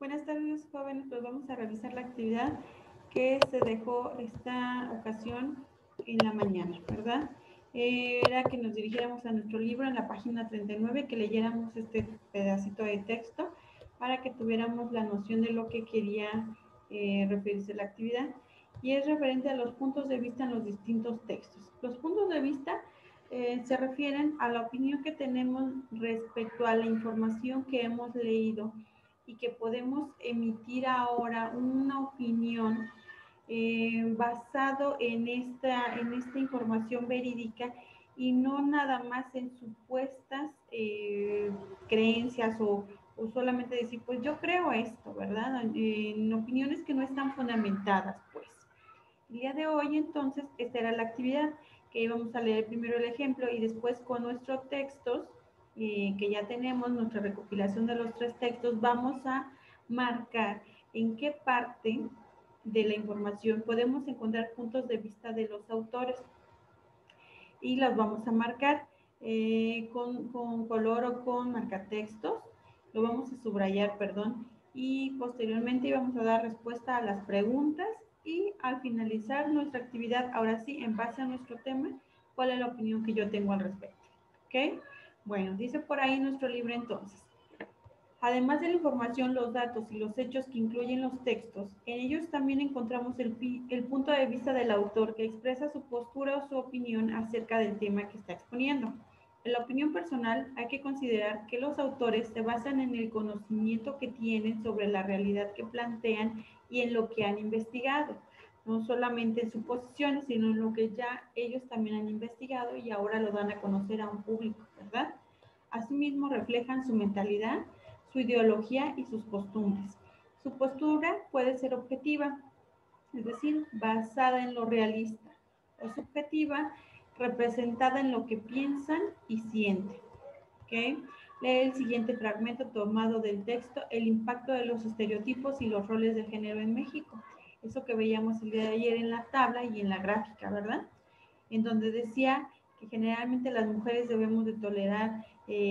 Buenas tardes, jóvenes. Pues vamos a realizar la actividad que se dejó esta ocasión en la mañana, ¿verdad? Era que nos dirigiéramos a nuestro libro en la página 39, que leyéramos este pedacito de texto para que tuviéramos la noción de lo que quería referirse la actividad. Y es referente a los puntos de vista en los distintos textos. Los puntos de vista se refieren a la opinión que tenemos respecto a la información que hemos leído y que podemos emitir ahora una opinión basado en esta información verídica y no nada más en supuestas creencias o solamente decir, pues yo creo esto, ¿verdad? En opiniones que no están fundamentadas, pues. El día de hoy, entonces, esta era la actividad, que íbamos a leer primero el ejemplo y después con nuestros textos, que ya tenemos nuestra recopilación de los 3 textos, vamos a marcar en qué parte de la información podemos encontrar puntos de vista de los autores y las vamos a marcar con color o con marcatextos, lo vamos a subrayar, perdón, y posteriormente vamos a dar respuesta a las preguntas y al finalizar nuestra actividad, ahora sí, en base a nuestro tema, cuál es la opinión que yo tengo al respecto. ¿Ok? Bueno, dice por ahí nuestro libro entonces. Además de la información, los datos y los hechos que incluyen los textos, en ellos también encontramos el punto de vista del autor que expresa su postura o su opinión acerca del tema que está exponiendo. En la opinión personal, hay que considerar que los autores se basan en el conocimiento que tienen sobre la realidad que plantean y en lo que han investigado, no solamente en suposiciones, sino en lo que ya ellos también han investigado y ahora lo dan a conocer a un público, ¿verdad? Asimismo, reflejan su mentalidad, su ideología y sus costumbres. Su postura puede ser objetiva, es decir, basada en lo realista, o subjetiva, representada en lo que piensan y sienten. ¿Okay? Lee el siguiente fragmento tomado del texto, el impacto de los estereotipos y los roles de género en México. Eso que veíamos el día de ayer en la tabla y en la gráfica, ¿verdad? En donde decía que generalmente las mujeres debemos de tolerar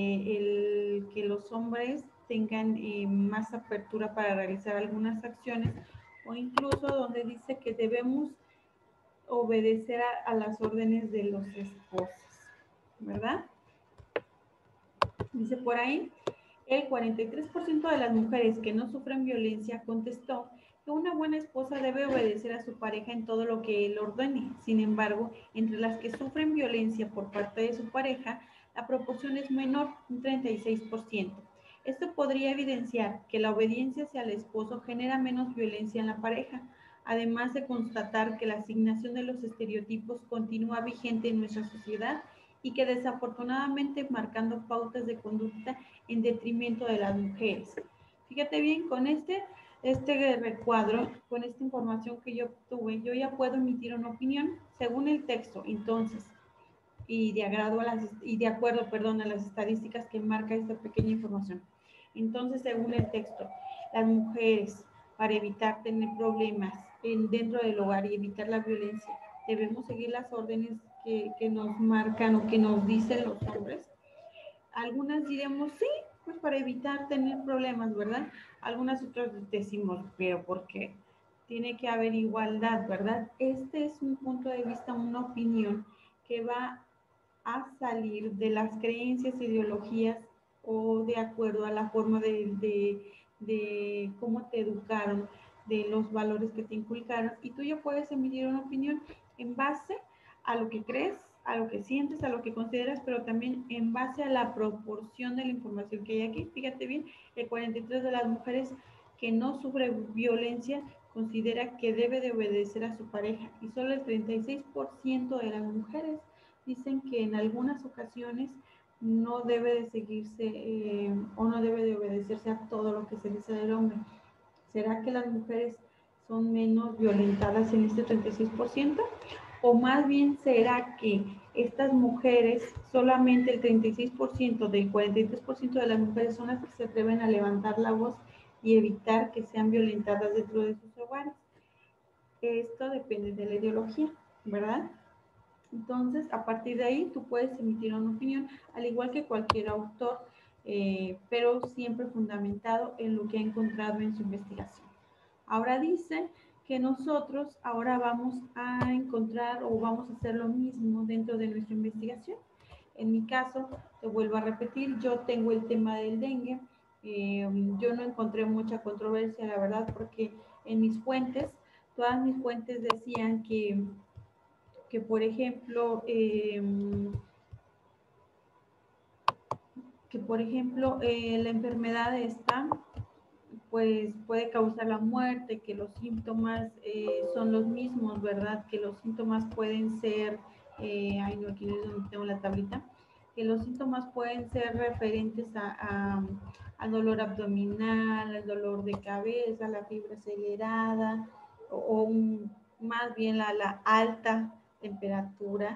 el que los hombres tengan más apertura para realizar algunas acciones o incluso donde dice que debemos obedecer a las órdenes de los esposos, ¿verdad? Dice por ahí, el 43% de las mujeres que no sufren violencia contestó que una buena esposa debe obedecer a su pareja en todo lo que él ordene. Sin embargo, entre las que sufren violencia por parte de su pareja, la proporción es menor, un 36%. Esto podría evidenciar que la obediencia hacia el esposo genera menos violencia en la pareja, además de constatar que la asignación de los estereotipos continúa vigente en nuestra sociedad y que desafortunadamente marcando pautas de conducta en detrimento de las mujeres. Fíjate bien, con este recuadro, con esta información que yo obtuve, yo ya puedo emitir una opinión según el texto, entonces, y de acuerdo, perdón, a las estadísticas que marca esta pequeña información. Entonces, según el texto, las mujeres, para evitar tener problemas dentro del hogar y evitar la violencia, debemos seguir las órdenes que nos marcan o que nos dicen los hombres. Algunas diremos sí, pues para evitar tener problemas, ¿verdad? Algunas otras decimos, pero ¿por qué? Tiene que haber igualdad, ¿verdad? Este es un punto de vista, una opinión que va a salir de las creencias, ideologías o de acuerdo a la forma de cómo te educaron, de los valores que te inculcaron. Y tú ya puedes emitir una opinión en base a lo que crees, a lo que sientes, a lo que consideras, pero también en base a la proporción de la información que hay aquí. Fíjate bien, el 43% de las mujeres que no sufre violencia considera que debe de obedecer a su pareja y solo el 36% de las mujeres dicen que en algunas ocasiones no debe de seguirse o no debe de obedecerse a todo lo que se dice del hombre. ¿Será que las mujeres son menos violentadas en este 36%? ¿O más bien será que estas mujeres, solamente el 36% del 43% de las mujeres son las que se atreven a levantar la voz y evitar que sean violentadas dentro de sus hogares? Esto depende de la ideología, ¿verdad? Entonces, a partir de ahí, tú puedes emitir una opinión, al igual que cualquier autor pero siempre fundamentado en lo que ha encontrado en su investigación. Ahora dice que nosotros ahora vamos a encontrar o vamos a hacer lo mismo dentro de nuestra investigación. En mi caso, te vuelvo a repetir, yo tengo el tema del dengue. Yo no encontré mucha controversia, la verdad, porque en mis fuentes, todas mis fuentes decían que por ejemplo, la enfermedad esta pues puede causar la muerte, que los síntomas son los mismos, ¿verdad? Que los síntomas pueden ser, ay no, aquí es donde tengo la tablita, que los síntomas pueden ser referentes al dolor abdominal, al dolor de cabeza, la fiebre acelerada, más bien la alta temperatura,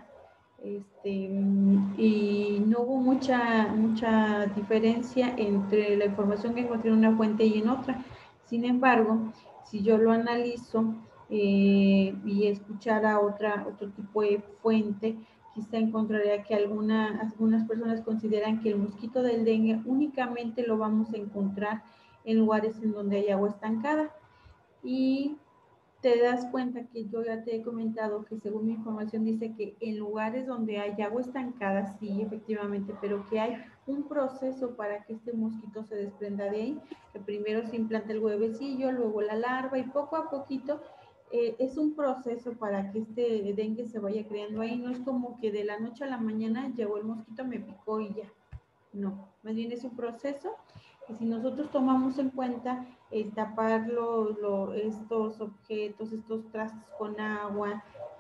y no hubo mucha diferencia entre la información que encontré en una fuente y en otra. Sin embargo, si yo lo analizo y escuchara otro tipo de fuente, quizá encontraría que algunas personas consideran que el mosquito del dengue únicamente lo vamos a encontrar en lugares en donde hay agua estancada. Y te das cuenta que yo ya te he comentado que según mi información dice que en lugares donde hay agua estancada, sí, efectivamente, pero que hay un proceso para que este mosquito se desprenda de ahí, que primero se implanta el huevecillo, luego la larva y poco a poquito es un proceso para que este dengue se vaya creando ahí. No es como que de la noche a la mañana llegó el mosquito, me picó y ya. No, más bien es un proceso que si nosotros tomamos en cuenta el tapar estos objetos, estos trastes con agua,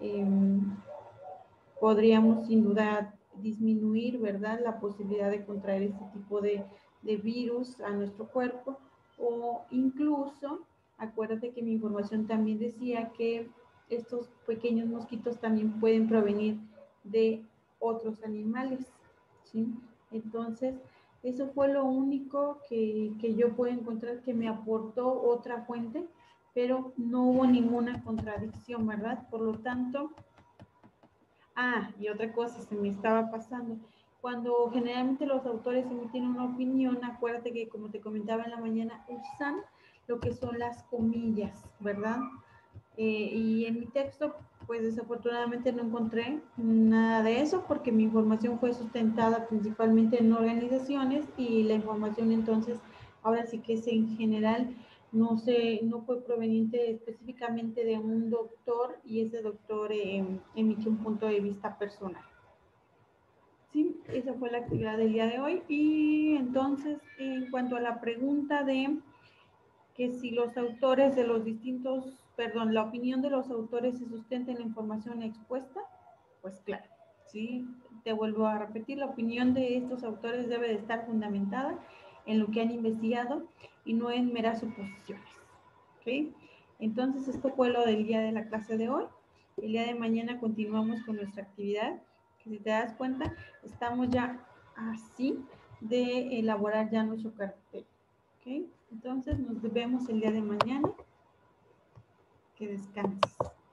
podríamos sin duda disminuir, ¿verdad?, la posibilidad de contraer este tipo de virus a nuestro cuerpo, o incluso, acuérdate que mi información también decía que estos pequeños mosquitos también pueden provenir de otros animales, ¿sí? Entonces, eso fue lo único que yo puedo encontrar que me aportó otra fuente, pero no hubo ninguna contradicción, ¿verdad? Por lo tanto, y otra cosa se me estaba pasando. Cuando generalmente los autores emiten una opinión, acuérdate que como te comentaba en la mañana, usan lo que son las comillas, ¿verdad? Y en mi texto, pues desafortunadamente no encontré nada de eso porque mi información fue sustentada principalmente en organizaciones y la información entonces ahora sí que es en general, no fue proveniente específicamente de un doctor y ese doctor emitió un punto de vista personal. Sí, esa fue la actividad del día de hoy. Y entonces, en cuanto a la pregunta de que si los autores de los la opinión de los autores se sustenta en la información expuesta, pues claro, sí, te vuelvo a repetir, la opinión de estos autores debe de estar fundamentada en lo que han investigado y no en meras suposiciones, ¿ok? Entonces, esto fue lo del día de la clase de hoy. El día de mañana continuamos con nuestra actividad, que si te das cuenta, estamos ya así de elaborar ya nuestro cartel, ¿ok? Entonces, nos vemos el día de mañana. Que descanses.